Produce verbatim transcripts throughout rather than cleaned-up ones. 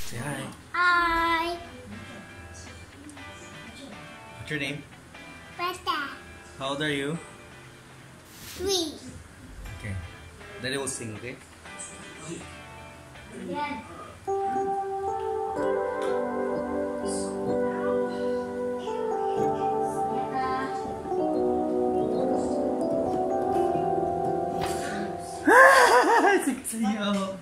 Say hi. Hi. What's your name? Basta. How old are you? Three. Okay. Daddy will sing, okay? Yeah. Sigaw.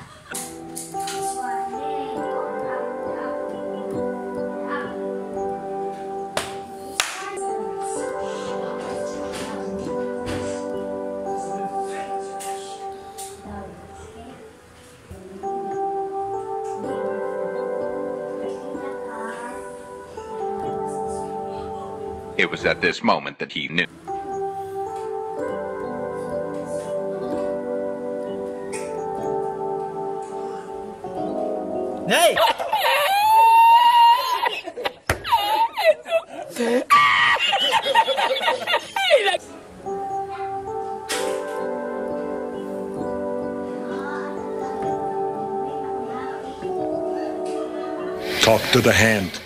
It was at this moment that he knew. Hey! Talk to the hand.